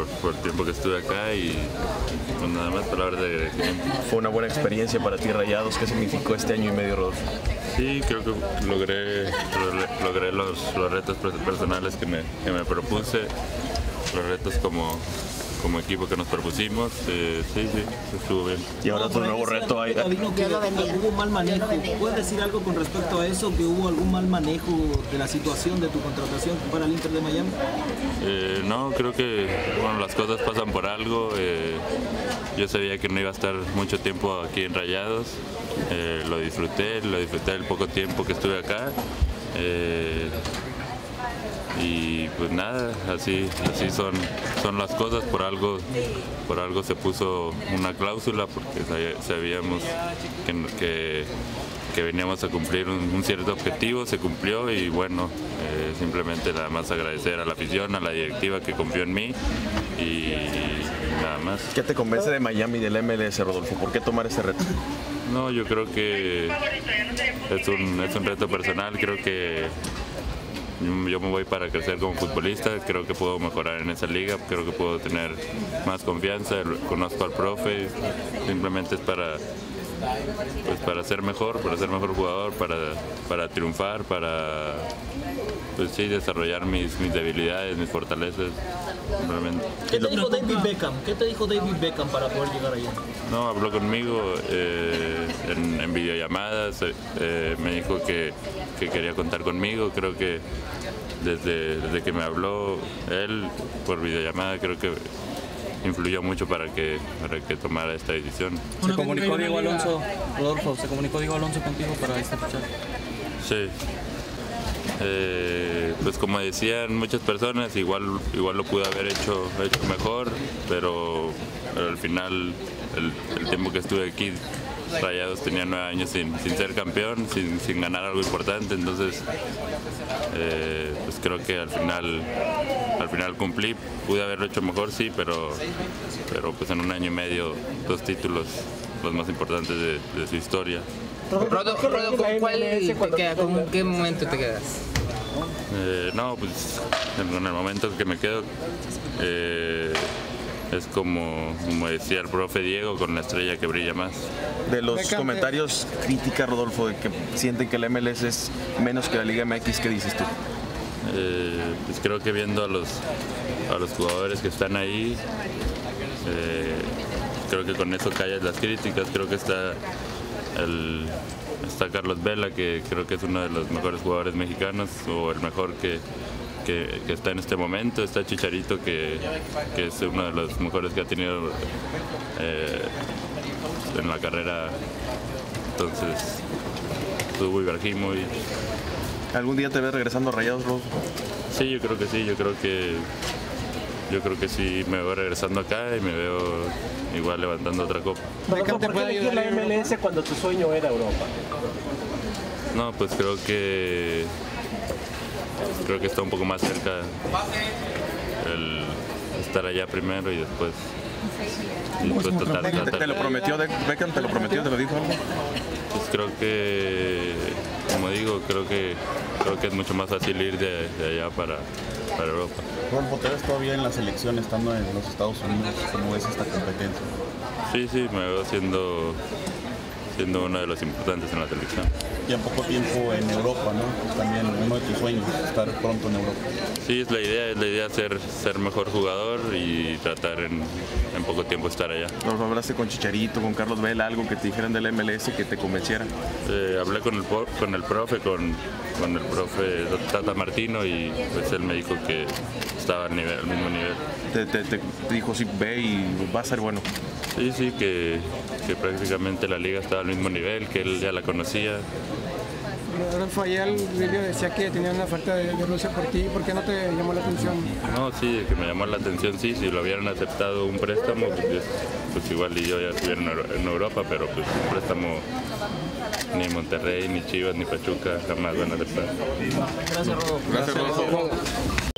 por el tiempo que estuve acá y pues nada más palabras de agradecimiento. Fue una buena experiencia para ti, Rayados. ¿Qué significó este año y medio, Rodolfo? Sí, creo que logré los retos personales que me propuse, los retos como equipo que nos propusimos. Sí, estuvo bien. Y ahora tu nuevo reto hay. Hubo mal manejo. ¿Puedes decir algo con respecto a eso? ¿Que hubo algún mal manejo de la situación de tu contratación para el Inter de Miami? No, creo que bueno, las cosas pasan por algo. Yo sabía que no iba a estar mucho tiempo aquí en Rayados. Lo disfruté el poco tiempo que estuve acá. Y pues nada, así son las cosas, por algo se puso una cláusula porque sabíamos que veníamos a cumplir un cierto objetivo, se cumplió y bueno, simplemente nada más agradecer a la afición, a la directiva que confió en mí y nada más. ¿Qué te convence de Miami y del MLS, Rodolfo? ¿Por qué tomar ese reto? No, yo creo que es un reto personal, creo que yo me voy para crecer como futbolista, creo que puedo mejorar en esa liga, creo que puedo tener más confianza, conozco al profe, simplemente es para ser mejor jugador, para triunfar, para pues sí, desarrollar mis debilidades, mis fortalezas. Simplemente. ¿Qué te dijo David Beckham para poder llegar allá? No, habló conmigo en videollamadas, me dijo que quería contar conmigo, creo que desde que me habló él por videollamada, creo que influyó mucho para que tomara esta decisión. ¿Se comunicó Diego Alonso, Rodolfo, contigo para este fichaje? Sí. Pues como decían muchas personas, igual lo pude haber hecho mejor, pero al final el tiempo que estuve aquí, Rayados tenía 9 años sin ser campeón, sin ganar algo importante, entonces pues creo que al final cumplí, pude haberlo hecho mejor, sí, pero pues en un año y medio 2 títulos, los más importantes de su historia. Rodo, ¿con qué momento te quedas? No, pues en el momento que me quedo es como decía el profe Diego, con la estrella que brilla más. De los comentarios crítica, Rodolfo, de que sienten que el MLS es menos que la Liga MX, ¿qué dices tú? Pues creo que viendo a los jugadores que están ahí, creo que con eso callas las críticas. Creo que está Carlos Vela, que creo que es uno de los mejores jugadores mexicanos, o el mejor que está en este momento. Está Chicharito, que es uno de los mejores que ha tenido en la carrera. Entonces, tuvo Ibrahimovic. ¿Algún día te ves regresando a Rayados, Rodolfo? Sí, yo creo que sí, yo creo que sí me veo regresando acá y me veo igual levantando otra copa. ¿Por qué elegir la MLS cuando tu sueño era Europa? No, pues creo que está un poco más cerca el estar allá primero y después tratar. ¿Te lo prometió Beckham? ¿Te lo prometió? ¿Te lo dijo algo? Pues creo que, como digo, creo que es mucho más fácil ir de allá para Europa. Rodolfo, ¿te ves todavía en la selección estando en los Estados Unidos? ¿Cómo ves esta competencia? Sí, me veo siendo uno de los importantes en la selección. Y en poco tiempo en Europa, ¿no? También uno de tus sueños, estar pronto en Europa. Sí, es la idea ser mejor jugador y tratar en poco tiempo estar allá. ¿Nos hablaste con Chicharito, con Carlos Vela, algo que te dijeran del MLS que te convenciera? Hablé con el profe Tata Martino, y pues él me dijo que estaba al mismo nivel. Te dijo, sí, ve y va a ser bueno. Sí, que prácticamente la liga estaba al mismo nivel, que él ya la conocía. Rodolfo, ayer el video decía que tenía una oferta de Rusia por ti. ¿Por qué no te llamó la atención? No, sí, que me llamó la atención, sí. Si lo hubieran aceptado un préstamo, pues igual y yo ya estuviera en Europa, pero pues un préstamo ni Monterrey, ni Chivas, ni Pachuca jamás van a aceptar. Gracias, Rodolfo. Gracias, Rodolfo.